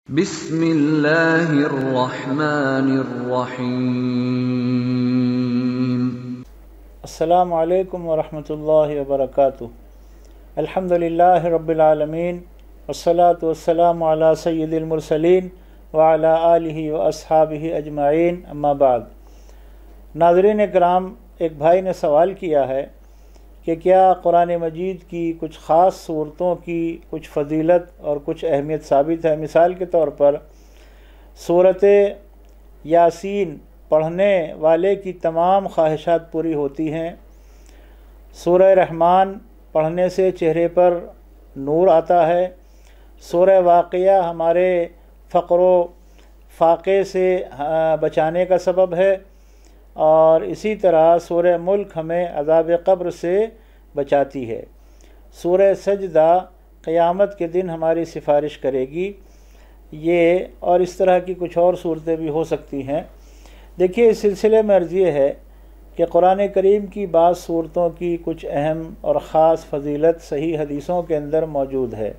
بسم اللہ الرحمن الرحیم۔ السلام علیکم ورحمۃ اللہ وبرکاتہ۔ الحمدللہ رب العالمین والصلاة والسلام علی سید المرسلین وعلی آلہ واصحابہ اجمعین، اما بعد۔ ناظرین کرام، ایک بھائی نے سوال کیا ہے کہ کیا قرآن مجید کی کچھ خاص صورتوں کی کچھ فضیلت اور کچھ اہمیت ثابت ہے؟ مثال کے طور پر سورۃ یاسین پڑھنے والے کی تمام خواہشات پوری ہوتی ہیں، سورہ رحمان پڑھنے سے چہرے پر نور آتا ہے، سورہ واقعہ ہمارے فقر و فاقے سے بچانے کا سبب ہے، اور اسی طرح سورہ ملک ہمیں عذاب قبر سے بچاتی ہے، سورہ سجدہ قیامت کے دن ہماری سفارش کرے گی، یہ اور اس طرح کی کچھ اور صورتیں بھی ہو سکتی ہیں۔ دیکھیے، اس سلسلے میں عرض یہ ہے کہ قرآن کریم کی بعض صورتوں کی کچھ اہم اور خاص فضیلت صحیح حدیثوں کے اندر موجود ہے،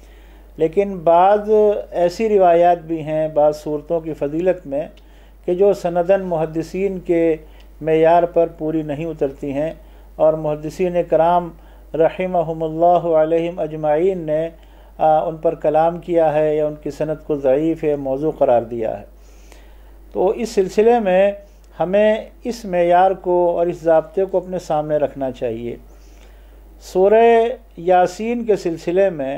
لیکن بعض ایسی روایات بھی ہیں بعض صورتوں کی فضیلت میں کہ جو سنداً محدثین کے معیار پر پوری نہیں اترتی ہیں، اور محدثین کرام رحمہم اللہ علیہم اجمعین نے ان پر کلام کیا ہے یا ان کی سند کو ضعیف ہے، موضوع قرار دیا ہے۔ تو اس سلسلے میں ہمیں اس معیار کو اور اس ضابطے کو اپنے سامنے رکھنا چاہیے۔ سورہ یاسین کے سلسلے میں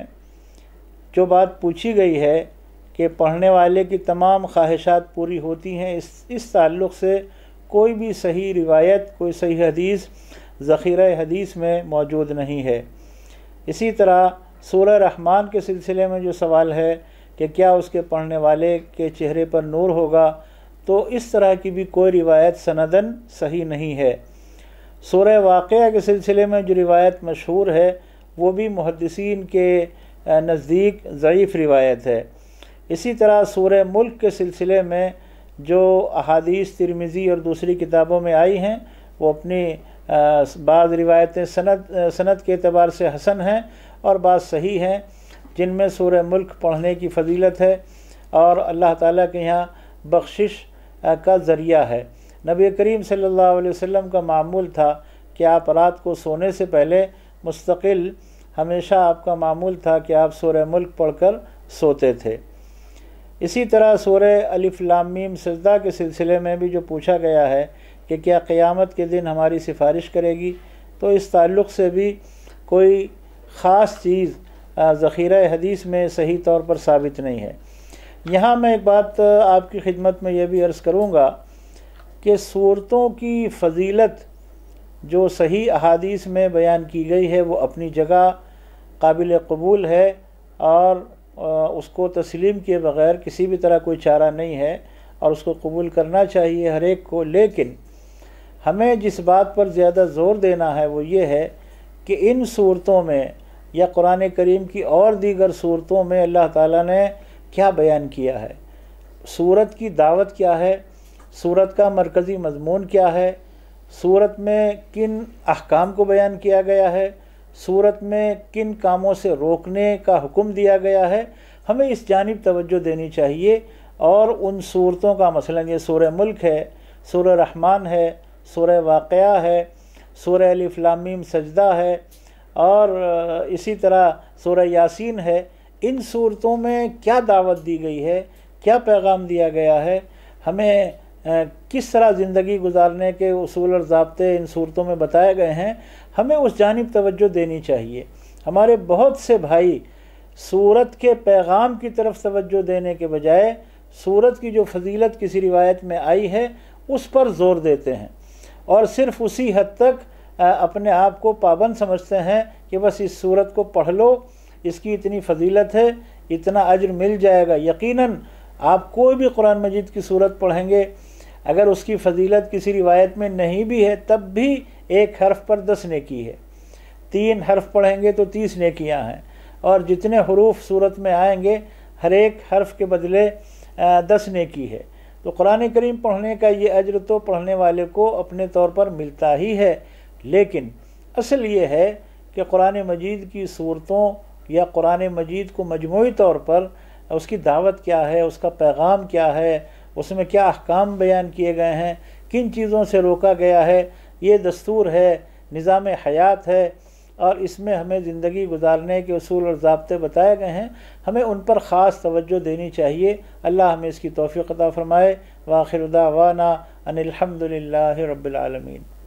جو بات پوچھی گئی ہے کہ پڑھنے والے کی تمام خواہشات پوری ہوتی ہیں، اس تعلق سے کوئی بھی صحیح روایت، کوئی صحیح حدیث ذخیرہ حدیث میں موجود نہیں ہے۔ اسی طرح سورہ رحمان کے سلسلے میں جو سوال ہے کہ کیا اس کے پڑھنے والے کے چہرے پر نور ہوگا، تو اس طرح کی بھی کوئی روایت سنداً صحیح نہیں ہے۔ سورہ واقعہ کے سلسلے میں جو روایت مشہور ہے وہ بھی محدثین کے نزدیک ضعیف روایت ہے۔ اسی طرح سورہ ملک کے سلسلے میں جو احادیث ترمذی اور دوسری کتابوں میں آئی ہیں وہ اپنی بعض روایتیں سند کے اعتبار سے حسن ہیں اور بعض صحیح ہیں، جن میں سورہ ملک پڑھنے کی فضیلت ہے اور اللہ تعالیٰ کے یہاں بخشش کا ذریعہ ہے۔ نبی کریم صلی اللہ علیہ وسلم کا معمول تھا کہ آپ رات کو سونے سے پہلے مستقل ہمیشہ آپ کا معمول تھا کہ آپ سورہ ملک پڑھ کر سوتے تھے۔ اسی طرح سورہ الف لام میم سجدہ کے سلسلے میں بھی جو پوچھا گیا ہے کہ کیا قیامت کے دن ہماری سفارش کرے گی، تو اس تعلق سے بھی کوئی خاص چیز ذخیرہ حدیث میں صحیح طور پر ثابت نہیں ہے۔ یہاں میں ایک بات آپ کی خدمت میں یہ بھی عرض کروں گا کہ صورتوں کی فضیلت جو صحیح احادیث میں بیان کی گئی ہے وہ اپنی جگہ قابل قبول ہے، اور اس کو تسلیم کیے بغیر کسی بھی طرح کوئی چارہ نہیں ہے، اور اس کو قبول کرنا چاہیے ہر ایک کو۔ لیکن ہمیں جس بات پر زیادہ زور دینا ہے وہ یہ ہے کہ ان صورتوں میں یا قرآن کریم کی اور دیگر صورتوں میں اللہ تعالیٰ نے کیا بیان کیا ہے، سورت کی دعوت کیا ہے، سورت کا مرکزی مضمون کیا ہے، سورت میں کن احکام کو بیان کیا گیا ہے، سورت میں کن کاموں سے روکنے کا حکم دیا گیا ہے، ہمیں اس جانب توجہ دینی چاہیے۔ اور ان صورتوں کا مثلا یہ سورہ ملک ہے، سورہ رحمان ہے، سورہ واقعہ ہے، سورہ الف لام میم سجدہ ہے، اور اسی طرح سورہ یاسین ہے، ان صورتوں میں کیا دعوت دی گئی ہے، کیا پیغام دیا گیا ہے، ہمیں کس طرح زندگی گزارنے کے اصول اور ضابطے ان صورتوں میں بتائے گئے ہیں، ہمیں اس جانب توجہ دینی چاہیے۔ ہمارے بہت سے بھائی سورت کے پیغام کی طرف توجہ دینے کے بجائے سورت کی جو فضیلت کسی روایت میں آئی ہے اس پر زور دیتے ہیں، اور صرف اسی حد تک اپنے آپ کو پابند سمجھتے ہیں کہ بس اس سورت کو پڑھ لو، اس کی اتنی فضیلت ہے، اتنا اجر مل جائے گا۔ یقیناً آپ کوئی بھی قرآن مجید کی سورت پڑھیں گے، اگر اس کی فضیلت کسی روایت میں نہیں بھی ہے تب بھی 1 حرف پر 10 نیکی ہے، 3 حرف پڑھیں گے تو 30 نیکیاں ہیں، اور جتنے حروف سورت میں آئیں گے ہر ایک حرف کے بدلے 10 نیکی ہے۔ تو قرآن کریم پڑھنے کا یہ اجر تو پڑھنے والے کو اپنے طور پر ملتا ہی ہے، لیکن اصل یہ ہے کہ قرآن مجید کی صورتوں یا قرآن مجید کو مجموعی طور پر اس کی دعوت کیا ہے، اس کا پیغام کیا ہے، اس میں کیا احکام بیان کیے گئے ہیں، کن چیزوں سے روکا گیا ہے، یہ دستور ہے، نظام حیات ہے، اور اس میں ہمیں زندگی گزارنے کے اصول اور ضابطے بتائے گئے ہیں، ہمیں ان پر خاص توجہ دینی چاہیے۔ اللہ ہمیں اس کی توفیق عطا فرمائے۔ وآخر دعوانا ان الحمد للہ رب العالمین۔